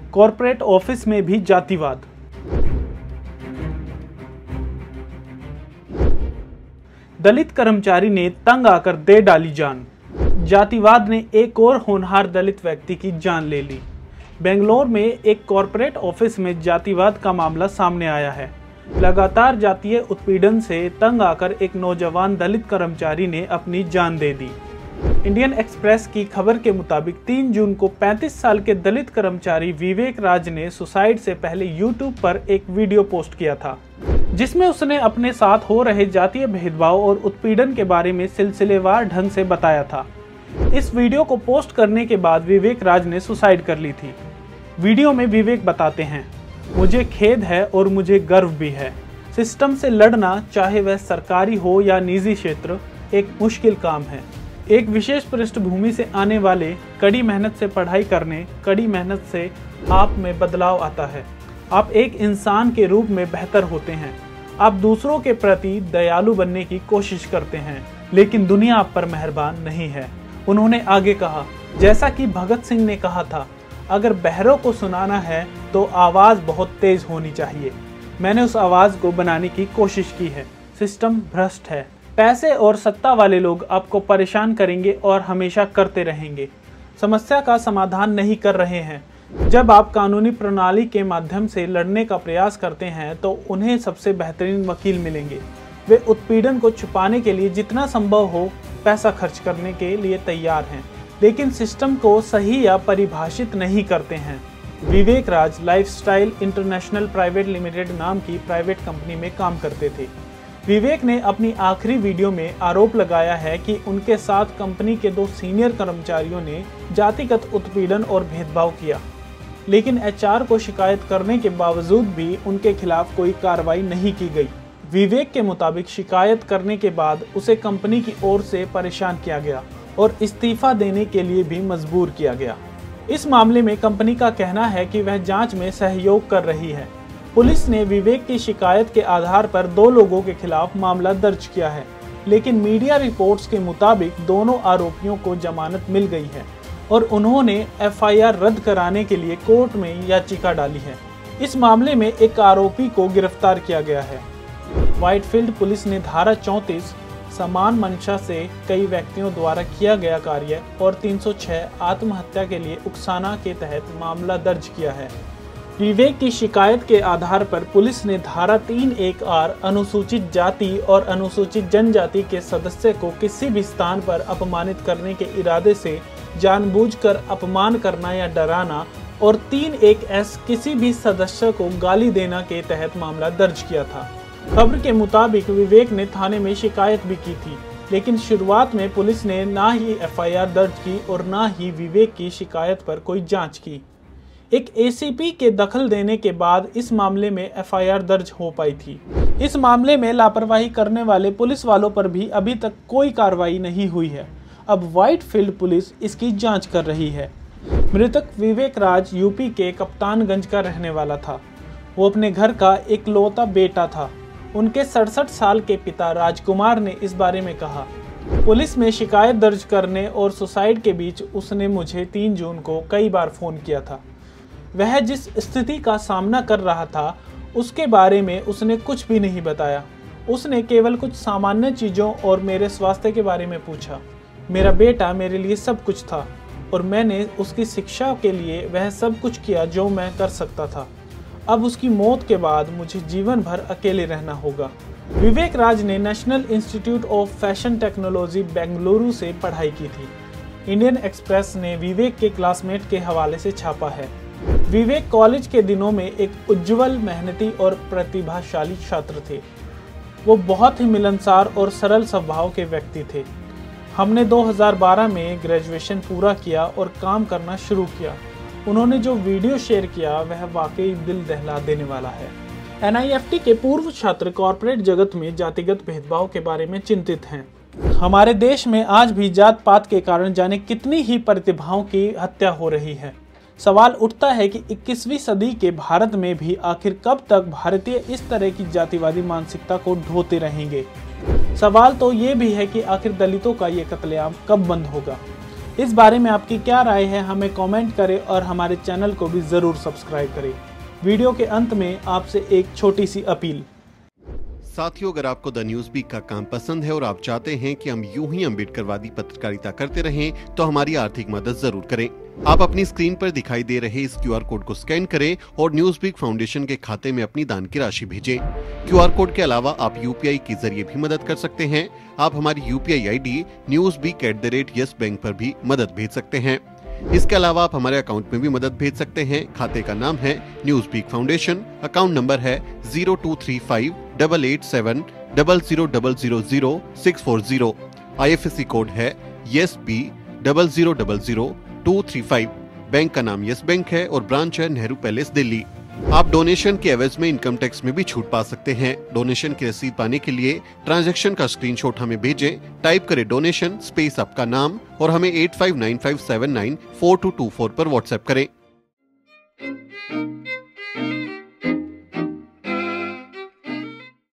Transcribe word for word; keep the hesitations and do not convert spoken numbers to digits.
Corporate office में भी जातिवाद। दलित कर्मचारी ने तंग आकर दे डाली जान। जातिवाद ने एक और होनहार दलित व्यक्ति की जान ले ली। बेंगलोर में एक कॉर्पोरेट ऑफिस में जातिवाद का मामला सामने आया है। लगातार जातीय उत्पीड़न से तंग आकर एक नौजवान दलित कर्मचारी ने अपनी जान दे दी। इंडियन एक्सप्रेस की खबर के मुताबिक तीन जून को पैंतीस साल के दलित कर्मचारी विवेक राज ने सुसाइड से पहले यूट्यूब पर एक वीडियो पोस्ट किया था, जिसमें उसने अपने साथ हो रहे जातीय भेदभाव और उत्पीड़न के बारे में सिलसिलेवार ढंग से बताया था। इस वीडियो को पोस्ट करने के बाद विवेक राज ने सुसाइड कर ली थी। वीडियो में विवेक बताते हैं, मुझे खेद है और मुझे गर्व भी है। सिस्टम से लड़ना, चाहे वह सरकारी हो या निजी क्षेत्र, एक मुश्किल काम है। एक विशेष पृष्ठभूमि से आने वाले कड़ी मेहनत से पढ़ाई करने, कड़ी मेहनत से आप में बदलाव आता है। आप एक इंसान के रूप में बेहतर होते हैं। आप दूसरों के प्रति दयालु बनने की कोशिश करते हैं, लेकिन दुनिया आप पर मेहरबान नहीं है। उन्होंने आगे कहा, जैसा कि भगत सिंह ने कहा था, अगर बहरों को सुनाना है तो आवाज़ बहुत तेज होनी चाहिए। मैंने उस आवाज़ को बनाने की कोशिश की है। सिस्टम भ्रष्ट है। पैसे और सत्ता वाले लोग आपको परेशान करेंगे और हमेशा करते रहेंगे। समस्या का समाधान नहीं कर रहे हैं। जब आप कानूनी प्रणाली के माध्यम से लड़ने का प्रयास करते हैं तो उन्हें सबसे बेहतरीन वकील मिलेंगे। वे उत्पीड़न को छुपाने के लिए जितना संभव हो पैसा खर्च करने के लिए तैयार हैं, लेकिन सिस्टम को सही या परिभाषित नहीं करते हैं। Vivek Raj lifestyle international private limited नाम की प्राइवेट कंपनी में काम करते थे। विवेक ने अपनी आखिरी वीडियो में आरोप लगाया है कि उनके साथ कंपनी के दो सीनियर कर्मचारियों ने जातिगत उत्पीड़न और भेदभाव किया, लेकिन एचआर को शिकायत करने के बावजूद भी उनके खिलाफ कोई कार्रवाई नहीं की गई। विवेक के मुताबिक शिकायत करने के बाद उसे कंपनी की ओर से परेशान किया गया और इस्तीफा देने के लिए भी मजबूर किया गया। इस मामले में कंपनी का कहना है कि वह जांच में सहयोग कर रही है। पुलिस ने विवेक की शिकायत के आधार पर दो लोगों के खिलाफ मामला दर्ज किया है, लेकिन मीडिया रिपोर्ट्स के मुताबिक दोनों आरोपियों को जमानत मिल गई है और उन्होंने एफआईआर रद्द कराने के लिए कोर्ट में याचिका डाली है। इस मामले में एक आरोपी को गिरफ्तार किया गया है। व्हाइटफील्ड पुलिस ने धारा चौंतीस समान मंशा से कई व्यक्तियों द्वारा किया गया कार्य और तीन सौ छह आत्महत्या के लिए उकसाना के तहत मामला दर्ज किया है। विवेक की शिकायत के आधार पर पुलिस ने धारा तीन एक आर अनुसूचित जाति और अनुसूचित जनजाति के सदस्य को किसी भी स्थान पर अपमानित करने के इरादे से जानबूझकर अपमान करना या डराना और तीन एक एस किसी भी सदस्य को गाली देना के तहत मामला दर्ज किया था। खबर के मुताबिक विवेक ने थाने में शिकायत भी की थी, लेकिन शुरुआत में पुलिस ने ना ही एफआईआर दर्ज की और ना ही विवेक की शिकायत पर कोई जांच की। एक एसीपी के दखल देने के बाद इस मामले में एफआईआर दर्ज हो पाई थी। इस मामले में लापरवाही करने वाले पुलिस वालों पर भी अभी तक कोई कार्रवाई नहीं हुई है। अब व्हाइटफील्ड पुलिस इसकी जांच कर रही है। मृतक विवेक राज यूपी के कप्तानगंज का रहने वाला था। वो अपने घर का इकलौता बेटा था। उनके सड़सठ साल के पिता राजकुमार ने इस बारे में कहा, पुलिस में शिकायत दर्ज करने और सुसाइड के बीच उसने मुझे तीन जून को कई बार फ़ोन किया था। वह जिस स्थिति का सामना कर रहा था उसके बारे में उसने कुछ भी नहीं बताया। उसने केवल कुछ सामान्य चीज़ों और मेरे स्वास्थ्य के बारे में पूछा। मेरा बेटा मेरे लिए सब कुछ था और मैंने उसकी शिक्षा के लिए वह सब कुछ किया जो मैं कर सकता था। अब उसकी मौत के बाद मुझे जीवन भर अकेले रहना होगा। विवेक राज ने national institute of fashion technology Bengaluru से पढ़ाई की थी। इंडियन एक्सप्रेस ने विवेक के क्लासमेट के हवाले से छापा है। विवेक कॉलेज के दिनों में एक उज्जवल, मेहनती और प्रतिभाशाली छात्र थे। वो बहुत ही मिलनसार और सरल स्वभाव के व्यक्ति थे। हमने दो हज़ार बारह में ग्रेजुएशन पूरा किया और काम करना शुरू किया। उन्होंने जो वीडियो शेयर किया वह वाकई दिल दहला देने वाला है। एन आई एफ टी के पूर्व छात्र कॉर्पोरेट जगत में जातिगत भेदभाव के बारे में चिंतित हैं। हमारे देश में आज भी जात पात के कारण जाने कितनी ही प्रतिभाओं की हत्या हो रही है। सवाल उठता है कि इक्कीसवीं सदी के भारत में भी आखिर कब तक भारतीय इस तरह की जातिवादी मानसिकता को ढोते रहेंगे। सवाल तो ये भी है कि आखिर दलितों का ये कत्लेआम कब बंद होगा। इस बारे में आपकी क्या राय है हमें कमेंट करें और हमारे चैनल को भी ज़रूर सब्सक्राइब करें। वीडियो के अंत में आपसे एक छोटी सी अपील। साथियों, अगर आपको द न्यूज वीक का काम पसंद है और आप चाहते हैं कि हम यूं ही अम्बेडकरवादी पत्रकारिता करते रहें, तो हमारी आर्थिक मदद जरूर करें। आप अपनी स्क्रीन पर दिखाई दे रहे इस क्यूआर कोड को स्कैन करें और न्यूज वीक फाउंडेशन के खाते में अपनी दान की राशि भेजें। क्यूआर कोड के अलावा आप यूपीआई के जरिए भी मदद कर सकते हैं। आप हमारी UPI ID news week at the rate Yes Bank पर भी मदद भेज सकते हैं। इसके अलावा आप हमारे अकाउंट में भी मदद भेज सकते हैं। खाते का नाम है news week foundation, account number है zero two three five double eight seven double zero double zero zero six four zero. IFSC code है yes B double zero double zero two three five. Bank का नाम yes bank है और branch है Nehru palace, Delhi. आप donation के एवज में इनकम टैक्स में भी छूट पा सकते हैं। डोनेशन की रसीद पाने के लिए ट्रांजैक्शन का स्क्रीनशॉट हमें भेजें। टाइप करें डोनेशन स्पेस आपका नाम और हमें eight five nine five seven nine four two two four पर व्हाट्सएप करें।